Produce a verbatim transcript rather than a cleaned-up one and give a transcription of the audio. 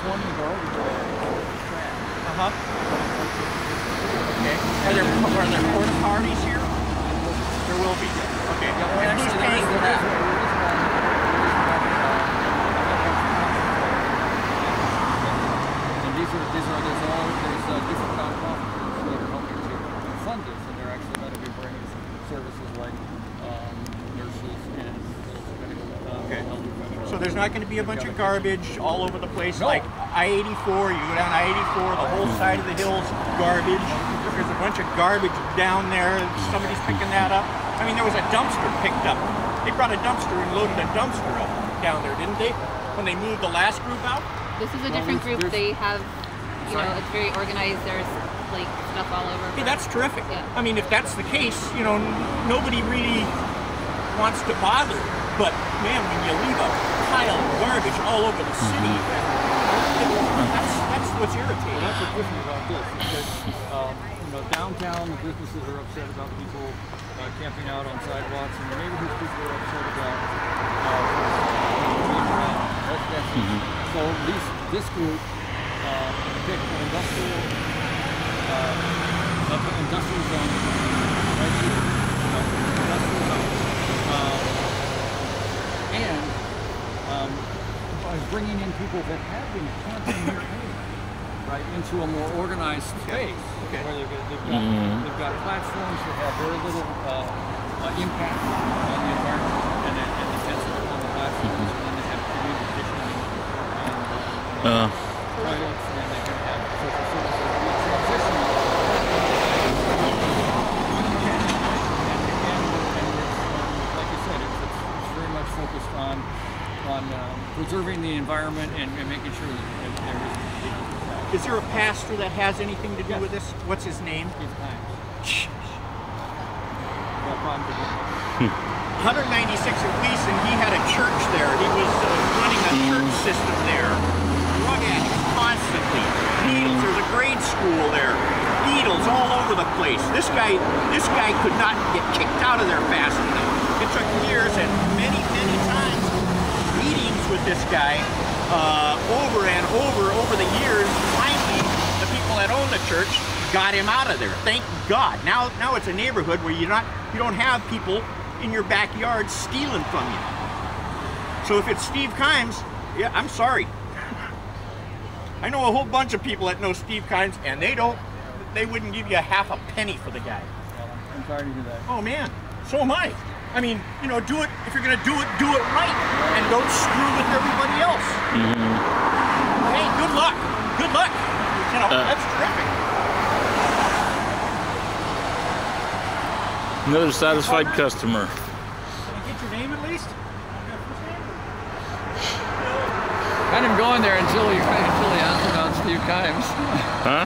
one is already trash. Uh-huh. Okay. Are there, are there porta potties here? There will be. Okay. Yeah, well, And who's actually, paying for there is- that? there is one- And these are, these are, there's all, there's uh, different nonprofits that are helping to fund this, and they're actually going to be bringing services like um, nurses and uh, Okay. health professionals. So there's not going to be a bunch of garbage all over the place, No. like I eighty-four, you go down I eighty-four, the whole side of the hill's garbage. There's a bunch of garbage down there, somebody's picking that up. I mean, there was a dumpster picked up. They brought a dumpster and loaded a dumpster up down there, didn't they? When they moved the last group out? This is a Well, different there's- group. there's- They have, you know, it's very organized. There's like stuff all over. Hey, that's terrific. Yeah. I mean, if that's the case, you know, n- nobody really wants to bother. But man, when you leave a pile of garbage all over the city, that's that's what's irritating. That's what's different about this, is that, um, you know, downtown, the businesses are upset about people uh, camping out on sidewalks, and the neighborhood people are upset about uh, being around. That's, that's So these, this group uh, picked an industrial, uh, an industrial zone right here, you know, industrial zone, um, and um, by bringing in people that have been camping here anyway, right, into a more organized space, Okay. where they've, got- they've, got, they've got platforms that have very little uh, uh, impact on the environment, and, and the tents are on the platforms, and then they have community kitchening and uh, Uh, toilets, and they can have social services. We transition and, and, and it's, um, like you said, it's, it's, it's very much focused on on um, preserving the environment and, and making sure that that there is Is there a pastor that has anything to do Yes. with this? What's his name? Steve Kimes. Got problems with it. one ninety-six at Gleason, he had a church there. He was uh, running a church system there. Drug addicts constantly. Needles, there's a grade school there. Needles all over the place. This guy, this guy could not get kicked out of there fast enough. It took years and many, many times meetings with this guy uh, over and over, over the years. Finally, the people that own the church got him out of there. Thank God. Now, now it's a neighborhood where you not, you don't have people in your backyard stealing from you. So if it's Steve Kimes, yeah, I'm sorry. I know a whole bunch of people that know Steve Kimes, and they don't, they wouldn't give you a half a penny for the guy. I'm sorry to hear that. Oh man, so am I. I mean, you know, do it, if you're gonna do it, do it right, and don't screw with everybody else. Hey, good luck, good luck. You know, Uh. that's terrific. another satisfied customer. Can I get your name at least? Had him going there until he until he asked about Steve Kimes. Huh?